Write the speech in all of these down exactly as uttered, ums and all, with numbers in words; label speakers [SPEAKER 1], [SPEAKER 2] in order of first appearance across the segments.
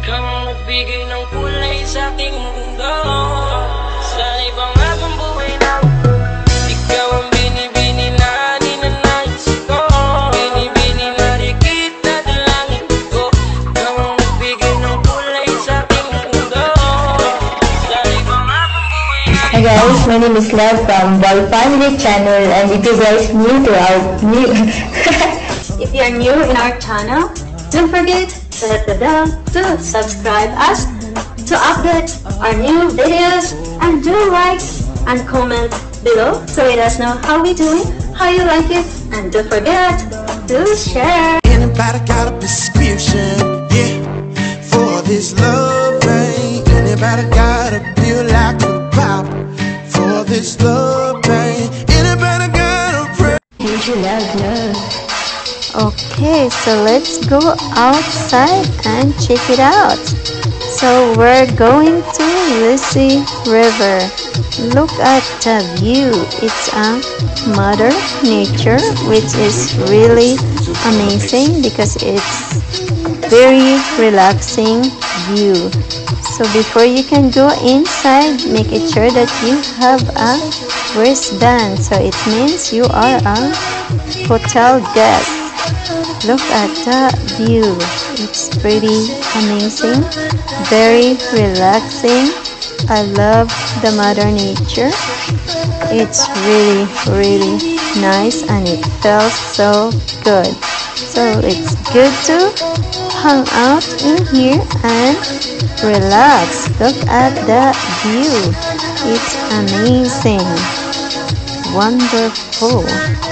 [SPEAKER 1] Ikaw ang nagbigay ng kulay sa aking mundo. Sa ibang habang buhay na ikaw ang binibini na ninanais ko. Binibini na rikit na dalangin ko. Ikaw ang nagbigay ng kulay sa aking mundo. Sa ibang habang buhay na.
[SPEAKER 2] Hi guys, my name is Love from Boy Family Channel, and if you guys new to our new
[SPEAKER 3] If you are new in our channel, don't forget to hit the bell to subscribe us, to update our new videos, and do like and comment below so let us know how we doing, how you like it, and don't forget to share.
[SPEAKER 4] Anybody got a prescription, yeah, for this love pain? Anybody got a pill like a pop for this love pain? Anybody got a prayer?
[SPEAKER 2] Need you love, love.
[SPEAKER 3] Okay, so let's go outside and check it out. So we're going to Lisi River. Look at the view. It's a mother nature, which is really amazing because it's very relaxing view. So before you can go inside, make it sure that you have a wristband. So it means you are a hotel guest. Look at the view. It's pretty amazing, very relaxing. I love the mother nature. It's really really nice and it feels so good. So it's good to hang out in here and relax. Look at the view. It's amazing, wonderful.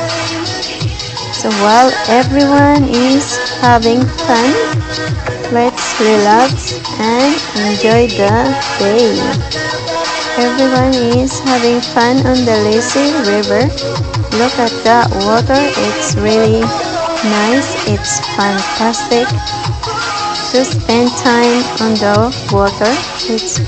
[SPEAKER 3] So while everyone is having fun, let's relax and enjoy the day. Everyone is having fun on the Lisi River. Look at the water, it's really nice, it's fantastic to spend time on the water. It's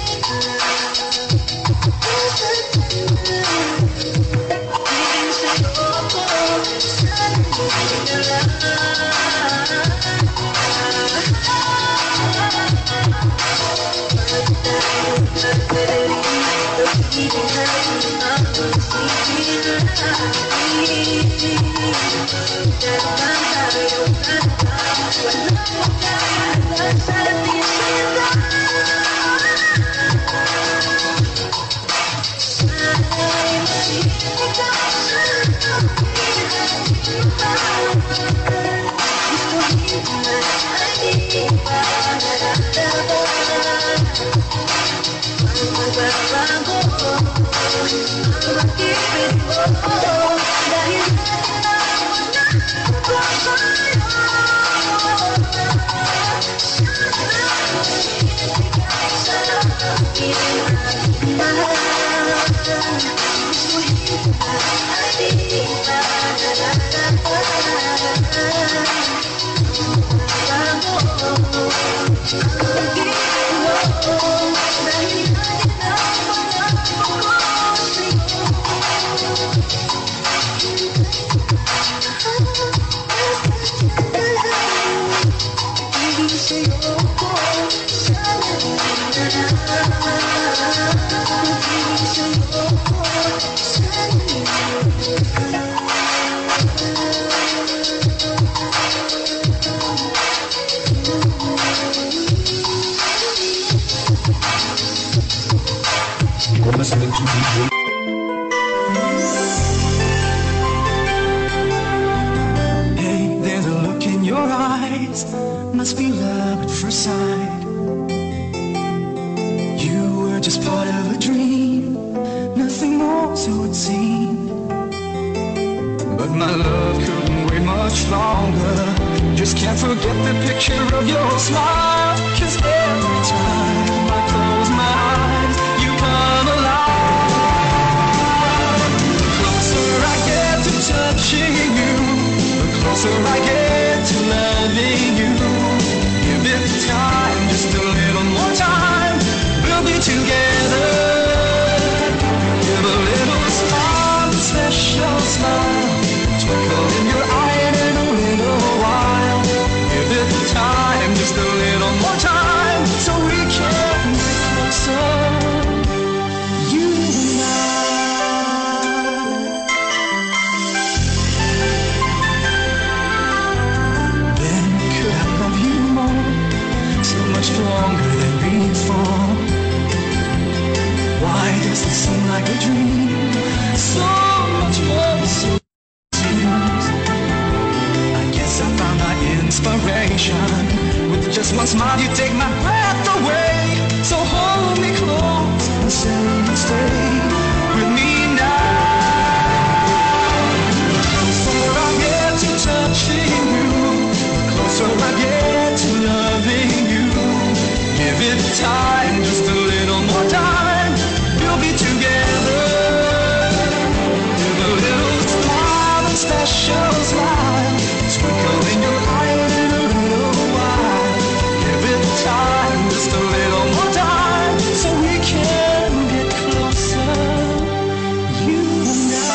[SPEAKER 5] listening to D J.
[SPEAKER 4] Hey, there's a look in your eyes, must be love at first sight. You were just part of a dream, nothing more so it seemed. But my love couldn't wait much longer. Just can't forget the picture of your smile. 'Cause every time I close my eyes, you come alive. The closer I get to touching you, the closer I get to loving you. Give it time, just a little more time, we'll be together. Give a little smile, a special smile, twinkle in your eye and in a little while. Give it time, just a little more leaves fall. Why does it seem like a dream? So much more so seems. I guess I found my inspiration. With just one smile you take my breath away. So hold me close and say you stay with me now. Closer I get to touching you, closer I get to loving you. Give it time, just a little more time. We'll be together. With a little smile, a special smile, twinkle in your eye in a little while. Give it time, just a little more time, so we can get closer, you and I.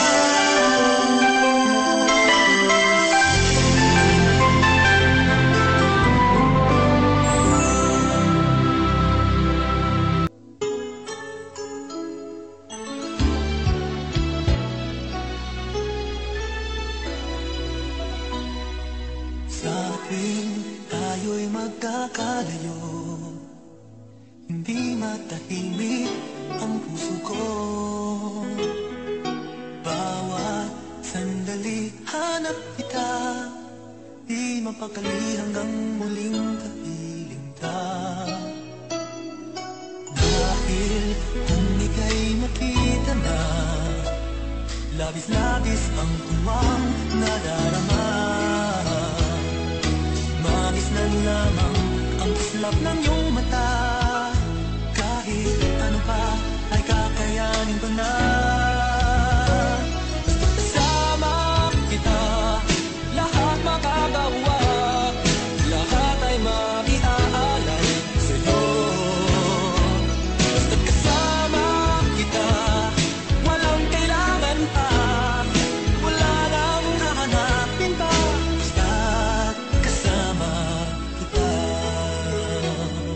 [SPEAKER 4] Sa ating tayo'y magkakalayo, hindi matahimik ang puso ko. Bawat sandali hanap kita, di mapakali hanggang muling kapiling ta. Dahil kung ika'y makita na, labis-labis ang tuwang nadarama. Mangis na lamang ang kislap ng iyong mata. Kahit ano pa ay kakayanin ko na. Basta kasama kita, lahat makagawa, lahat ay maiaalay sa'yo. Basta kasama kita, walang kailangan pa, wala nang hahanapin pa. Basta't kasama kita.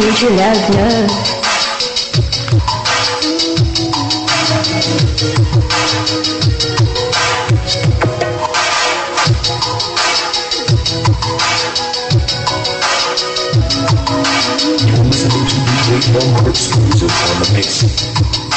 [SPEAKER 2] Don't you love love?
[SPEAKER 5] You're listening to D J Bomber exclusive on the mix.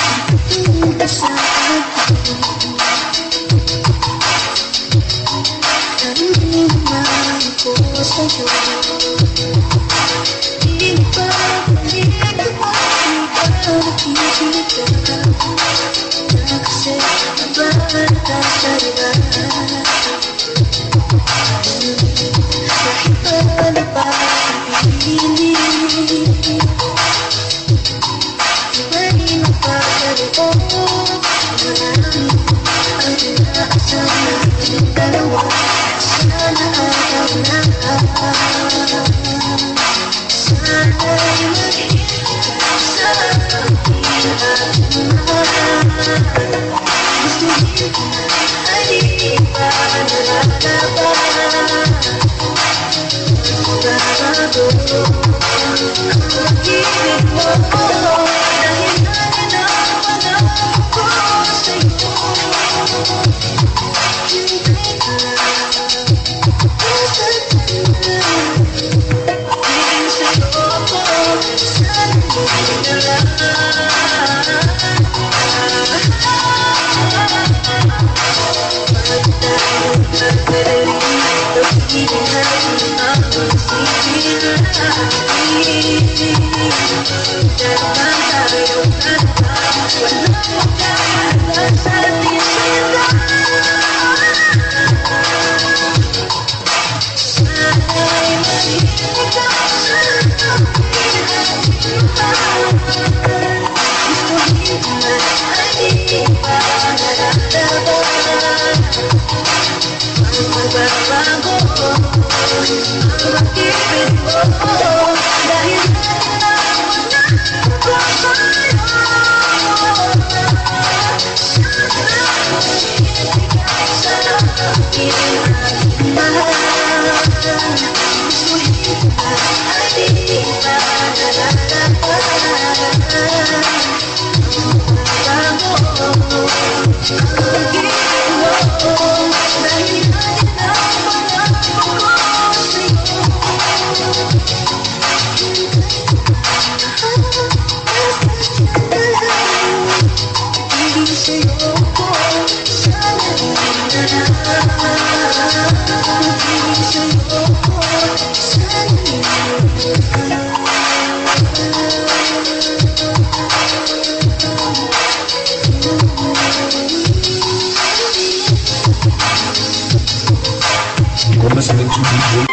[SPEAKER 5] You're listening to D J.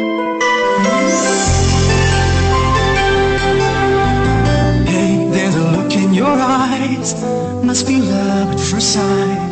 [SPEAKER 4] Hey, there's a look in your eyes. Must be love at first sight.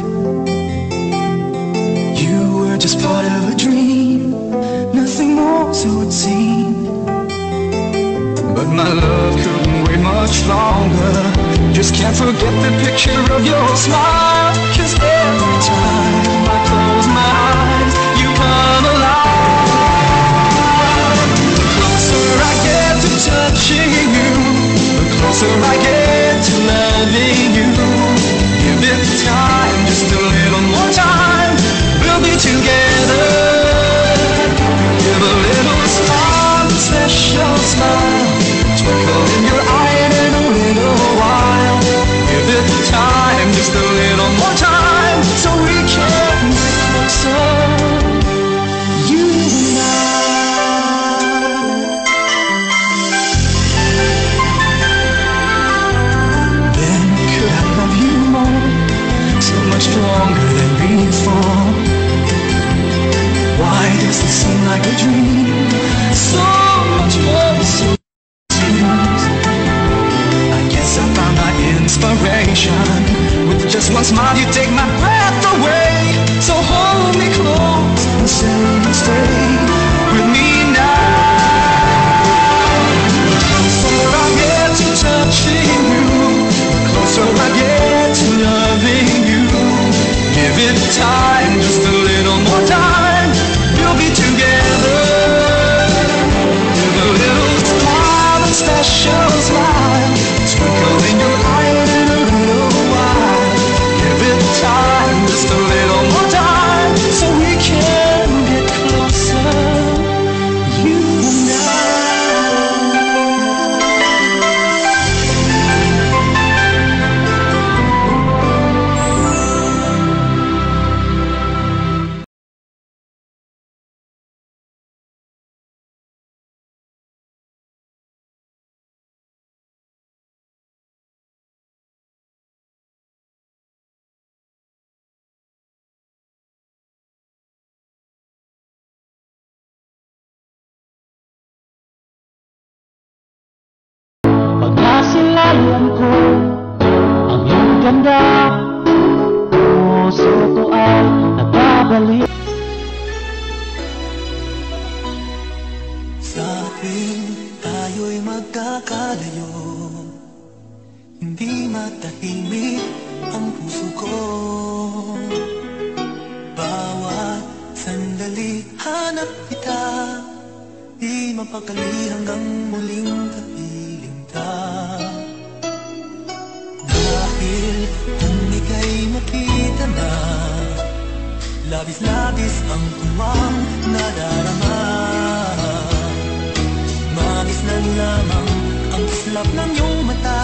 [SPEAKER 4] You were just part of a dream, nothing more so it seemed. But my love couldn't wait much longer. Just can't forget the picture of your smile. 'Cause every time I close my eyes, you come alive. The closer I get to touching you, the closer I get to loving you. Give it time, just a little more time, we'll be together. Give a little smile, a special smile, twinkle in your eye in a little while. Give it time, just a little more time, so we can get closer, you and I. Then could I love you more, so much stronger than before? Why does it seem like a dream, so much more so? I guess I found my inspiration. With just one smile you take my breath away. So hold me close and say you stay with me now. The closer I get to touching you, the closer I get to loving you. Give it time, just a little more time, we'll be together. With a little smile and special tayo'y magkakalayo. Hindi matahimik ang puso ko. Bawat sandali hanap kita, di mapakali hanggang muling kapiling ka. Dahil kung ika'y makita na, labis-labis ang tuwang nadarama. Mabis na lamang ang kislap ng iyong mata.